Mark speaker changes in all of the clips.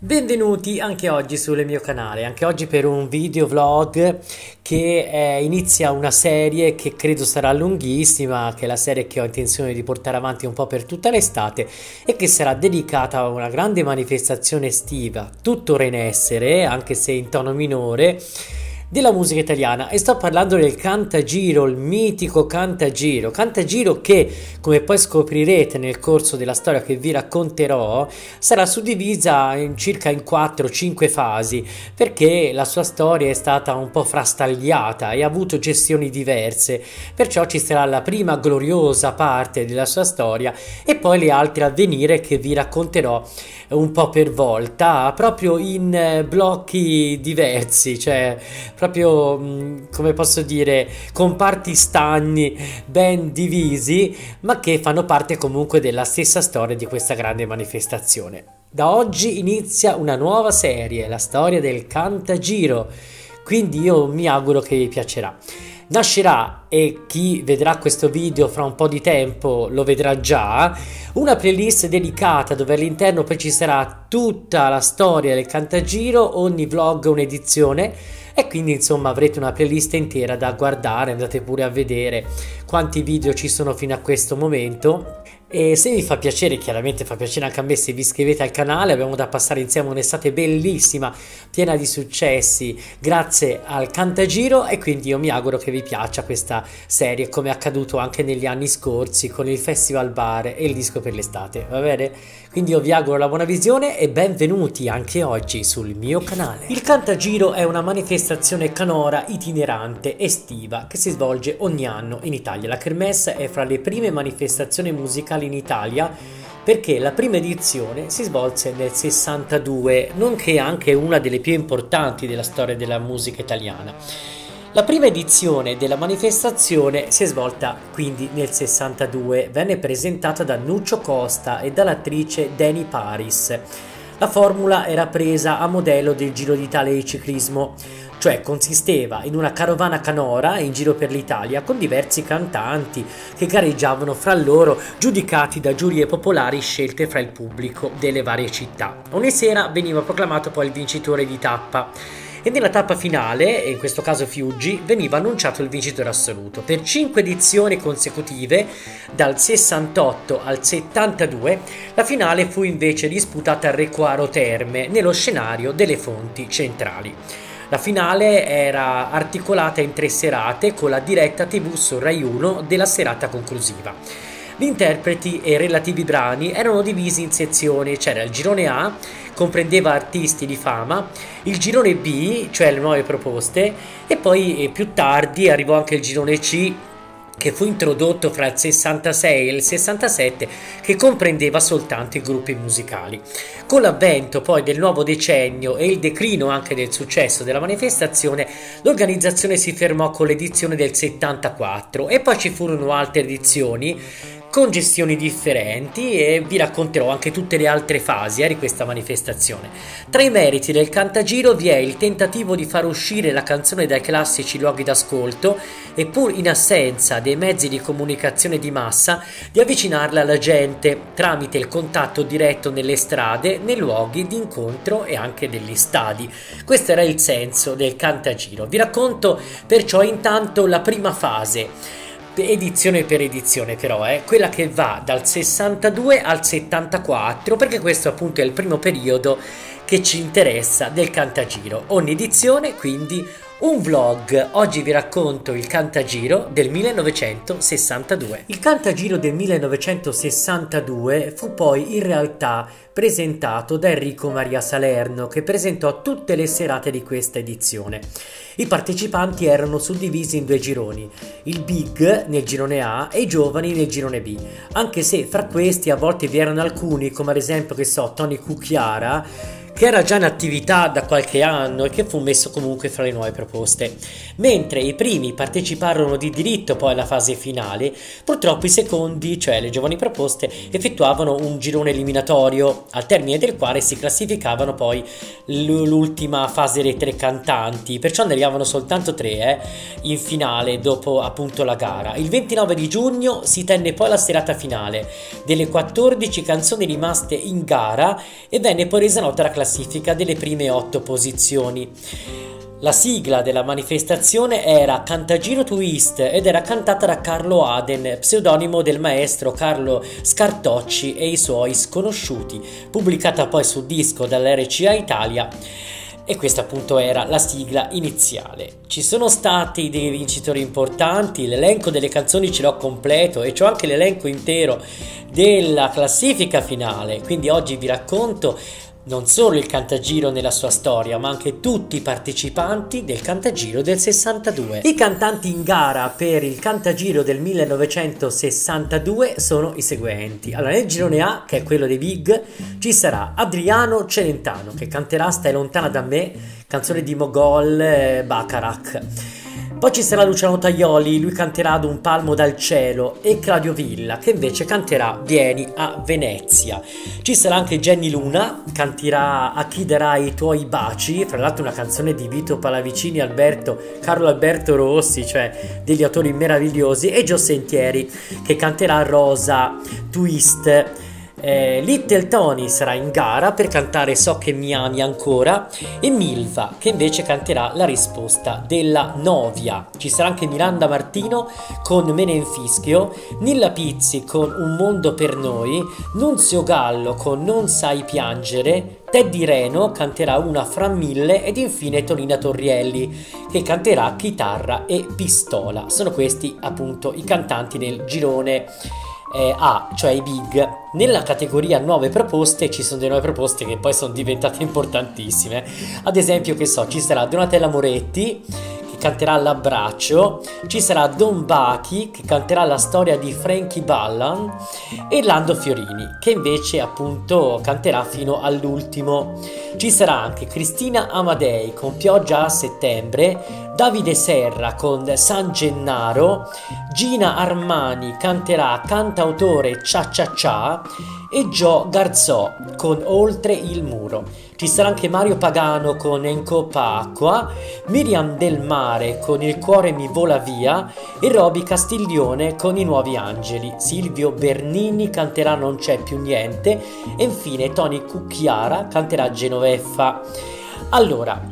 Speaker 1: Benvenuti anche oggi sul mio canale, anche oggi per un video vlog che inizia una serie che credo sarà lunghissima, che è la serie che ho intenzione di portare avanti un po' per tutta l'estate e che sarà dedicata a una grande manifestazione estiva, tuttora in essere, anche se in tono minore, della musica italiana, e sto parlando del Cantagiro, il mitico Cantagiro che, come poi scoprirete nel corso della storia che vi racconterò, sarà suddivisa circa in 4-5 fasi, perché la sua storia è stata un po' frastagliata e ha avuto gestioni diverse, perciò ci sarà la prima gloriosa parte della sua storia e poi le altre a venire che vi racconterò un po' per volta, proprio in blocchi diversi, cioè proprio come posso dire, comparti stagni ben divisi, ma che fanno parte comunque della stessa storia di questa grande manifestazione. Da oggi inizia una nuova serie, la storia del Cantagiro, quindi io mi auguro che vi piacerà. Nascerà, e chi vedrà questo video fra un po' di tempo lo vedrà già, una playlist dedicata dove all'interno poi ci sarà tutta la storia del Cantagiro, ogni vlog un'edizione, e quindi insomma avrete una playlist intera da guardare. Andate pure a vedere quanti video ci sono fino a questo momento. E se vi fa piacere, chiaramente fa piacere anche a me se vi iscrivete al canale. Abbiamo da passare insieme un'estate bellissima, piena di successi, grazie al Cantagiro, e quindi io mi auguro che vi piaccia questa serie, come è accaduto anche negli anni scorsi con il Festival Bar e il disco per l'estate, va bene? Quindi io vi auguro la buona visione e benvenuti anche oggi sul mio canale. Il Cantagiro è una manifestazione canora itinerante estiva che si svolge ogni anno in Italia. La Kermesse è fra le prime manifestazioni musicali in Italia, perché la prima edizione si svolse nel 62, nonché anche una delle più importanti della storia della musica italiana. La prima edizione della manifestazione si è svolta quindi nel 62, venne presentata da Nuccio Costa e dall'attrice Dani Paris. La formula era presa a modello del Giro d'Italia di ciclismo, cioè consisteva in una carovana canora in giro per l'Italia con diversi cantanti che gareggiavano fra loro, giudicati da giurie popolari scelte fra il pubblico delle varie città. Ogni sera veniva proclamato poi il vincitore di tappa e nella tappa finale, in questo caso Fiuggi, veniva annunciato il vincitore assoluto. Per 5 edizioni consecutive, dal 68 al 72, la finale fu invece disputata a Recoaro Terme, nello scenario delle fonti centrali. La finale era articolata in 3 serate con la diretta TV su Rai 1 della serata conclusiva. Gli interpreti e i relativi brani erano divisi in sezioni. C'era il girone A, comprendeva artisti di fama, il girone B, cioè le nuove proposte, e poi più tardi arrivò anche il girone C, che fu introdotto fra il 66 e il 67, che comprendeva soltanto i gruppi musicali. Con l'avvento poi del nuovo decennio e il declino anche del successo della manifestazione, l'organizzazione si fermò con l'edizione del 74 e poi ci furono altre edizioni con gestioni differenti, e vi racconterò anche tutte le altre fasi di questa manifestazione. Tra i meriti del Cantagiro vi è il tentativo di far uscire la canzone dai classici luoghi d'ascolto e, pur in assenza dei mezzi di comunicazione di massa, di avvicinarla alla gente tramite il contatto diretto nelle strade, nei luoghi di incontro e anche degli stadi. Questo era il senso del Cantagiro. Vi racconto perciò intanto la prima fase, edizione per edizione però, quella che va dal 62 al 74, perché questo appunto è il primo periodo che ci interessa del Cantagiro. Ogni edizione quindi un vlog. Oggi vi racconto il Cantagiro del 1962. Il Cantagiro del 1962 fu poi in realtà presentato da Enrico Maria Salerno, che presentò tutte le serate di questa edizione. I partecipanti erano suddivisi in 2 gironi, il Big nel girone A e i giovani nel girone B, anche se fra questi a volte vi erano alcuni, come ad esempio, che so, Tony Cucchiara, che era già in attività da qualche anno e che fu messo comunque fra le nuove proposte. Mentre i primi parteciparono di diritto poi alla fase finale, purtroppo i secondi, cioè le giovani proposte, effettuavano un girone eliminatorio, al termine del quale si classificavano poi l'ultima fase dei 3 cantanti, perciò ne arrivavano soltanto 3 in finale dopo appunto la gara. Il 29 di giugno si tenne poi la serata finale delle 14 canzoni rimaste in gara e venne poi resa nota la classifica classifica delle prime 8 posizioni. La sigla della manifestazione era Cantagiro Twist ed era cantata da Carlo Aden, pseudonimo del maestro Carlo Scartocci e i suoi sconosciuti, pubblicata poi sul disco dall'RCA Italia. E questa appunto era la sigla iniziale. Ci sono stati dei vincitori importanti, l'elenco delle canzoni ce l'ho completo e c'ho anche l'elenco intero della classifica finale, quindi oggi vi racconto non solo il Cantagiro nella sua storia, ma anche tutti i partecipanti del Cantagiro del 62. I cantanti in gara per il Cantagiro del 1962 sono i seguenti. Allora, nel girone A, che è quello dei Big, ci sarà Adriano Celentano, che canterà Stai lontana da me, canzone di Mogol Bacharach. Poi ci sarà Luciano Tajoli, lui canterà Ad un palmo dal cielo, e Claudio Villa, che invece canterà Vieni a Venezia. Ci sarà anche Jenny Luna, canterà A chi darai i tuoi baci, fra l'altro una canzone di Vito Pallavicini, Carlo Alberto Rossi, cioè degli autori meravigliosi, e Gio Sentieri, che canterà Rosa Twist. Little Tony sarà in gara per cantare So che mi ami ancora, e Milva, che invece canterà La risposta della Novia. Ci sarà anche Miranda Martino con Me ne infischio, Nilla Pizzi con Un mondo per noi, Nunzio Gallo con Non sai piangere, Teddy Reno canterà Una fra mille ed infine Tonina Torrielli, che canterà Chitarra e pistola. Sono questi appunto i cantanti nel girone A, cioè i Big. Nella categoria nuove proposte ci sono delle nuove proposte che poi sono diventate importantissime. Ad esempio, che so, ci sarà Donatella Moretti che canterà L'abbraccio, ci sarà Don Bachi che canterà La storia di Frankie Ballan, e Lando Fiorini che invece appunto canterà fino all'ultimo. Ci sarà anche Cristina Amadei con Pioggia a settembre, Davide Serra con San Gennaro, Gina Armani canterà Cantautore Cia Cia Cia e Gio Garzò con Oltre il muro. Ci sarà anche Mario Pagano con En Coppa Acqua, Miriam Del Mare con Il cuore mi vola via e Roby Castiglione con I nuovi angeli. Silvio Bernini canterà Non c'è più niente e infine Tony Cucchiara canterà Genoveffa. Allora,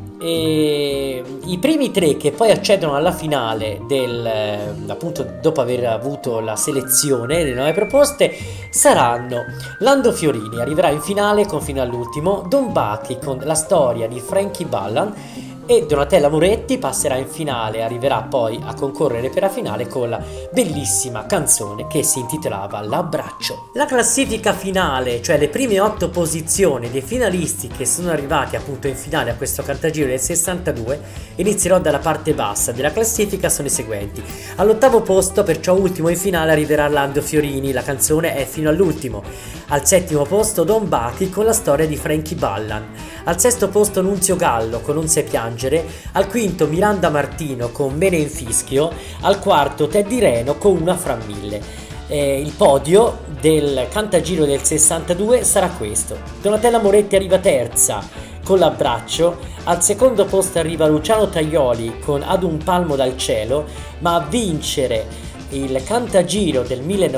Speaker 1: i primi tre che poi accedono alla finale appunto dopo aver avuto la selezione delle nuove proposte saranno Lando Fiorini, arriverà in finale con fino all'ultimo, Don Bachi con La storia di Frankie Ballan, e Donatella Moretti passerà in finale, arriverà poi a concorrere per la finale con la bellissima canzone che si intitolava L'abbraccio. La classifica finale, cioè le prime 8 posizioni dei finalisti che sono arrivati appunto in finale a questo Cantagiro del 62, inizierò dalla parte bassa della classifica, sono i seguenti. All'8° posto, perciò ultimo in finale, arriverà Lando Fiorini, la canzone è Fino all'ultimo. Al 7° posto Don Bachi con La storia di Frankie Ballan. Al 6° posto Nunzio Gallo con Non sai piangere. Al 5° Miranda Martino con Me ne infischio. Al 4° Teddy Reno con Una fra mille. Il podio del Cantagiro del 62 sarà questo: Donatella Moretti arriva terza con L'abbraccio, al 2° posto arriva Luciano Tajoli con Ad un palmo dal cielo, ma a vincere il Cantagiro del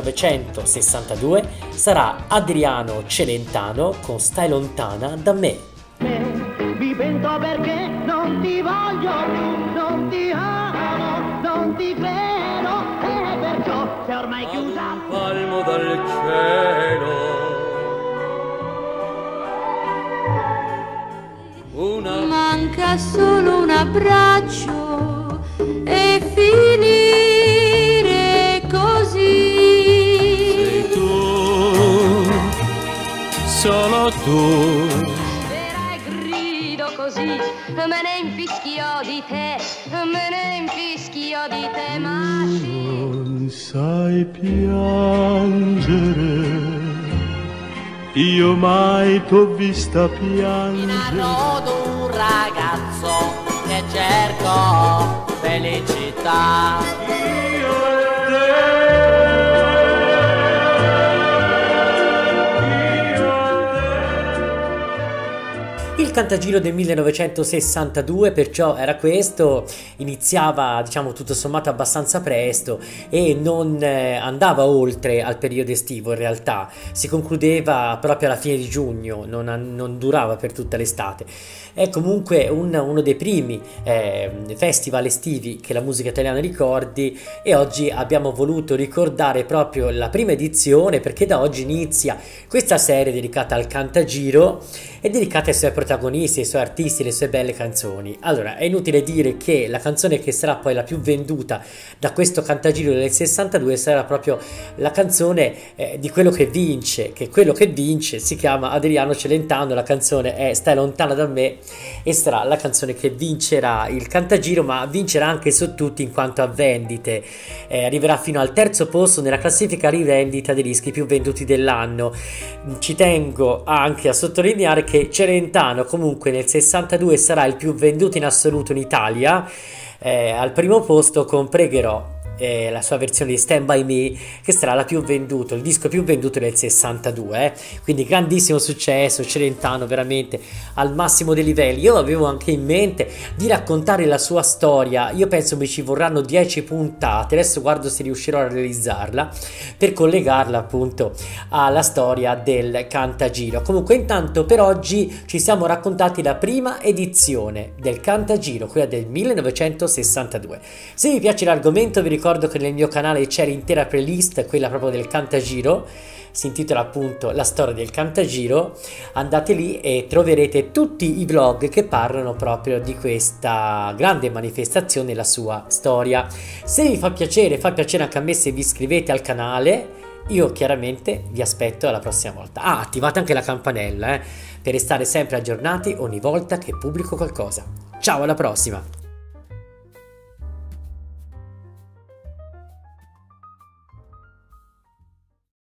Speaker 1: 1962 sarà Adriano Celentano con Stai lontana da me.
Speaker 2: Mi pento perché non ti voglio più, non ti amo, non ti credo, e perciò sei ormai chiusa.
Speaker 3: Ad un palmo dal cielo,
Speaker 4: manca solo un abbraccio e finire così.
Speaker 3: sei tu, solo tu.
Speaker 4: Così me ne infischio di te, me ne infischio di te, ma
Speaker 5: non sai piangere, io mai t'ho vista piangere.
Speaker 2: Innamorato un ragazzo che cerco felicità.
Speaker 1: Il Cantagiro del 1962 perciò era questo, iniziava diciamo tutto sommato abbastanza presto e non andava oltre al periodo estivo, in realtà si concludeva proprio alla fine di giugno, non durava per tutta l'estate. È comunque uno dei primi festival estivi che la musica italiana ricordi, e oggi abbiamo voluto ricordare proprio la prima edizione, perché da oggi inizia questa serie dedicata al Cantagiro e dedicata ai suoi protagonisti, ai suoi artisti, alle sue belle canzoni. Allora, è inutile dire che la canzone che sarà poi la più venduta da questo Cantagiro del 62 sarà proprio la canzone di quello che vince, che quello che vince si chiama Adriano Celentano, la canzone è Stai lontana da me, e sarà la canzone che vincerà il Cantagiro, ma vincerà anche su tutti in quanto a vendite. Arriverà fino al terzo posto nella classifica rivendita dei dischi più venduti dell'anno. Ci tengo anche a sottolineare che Celentano comunque nel 62 sarà il più venduto in assoluto in Italia, al primo posto con Pregherò, la sua versione di Stand By Me, che sarà la più venduto, il disco più venduto del 62, quindi grandissimo successo, Celentano veramente al massimo dei livelli. Io avevo anche in mente di raccontare la sua storia, io penso mi ci vorranno 10 puntate, adesso guardo se riuscirò a realizzarla, per collegarla appunto alla storia del Cantagiro. Comunque intanto per oggi ci siamo raccontati la prima edizione del Cantagiro, quella del 1962. Se vi piace l'argomento vi ricordo che nel mio canale c'è l'intera playlist, quella proprio del Cantagiro, si intitola appunto La storia del Cantagiro. Andate lì e troverete tutti i vlog che parlano proprio di questa grande manifestazione e la sua storia. Se vi fa piacere anche a me se vi iscrivete al canale. Io chiaramente vi aspetto alla prossima volta. Attivate anche la campanella per restare sempre aggiornati ogni volta che pubblico qualcosa. Ciao, alla prossima!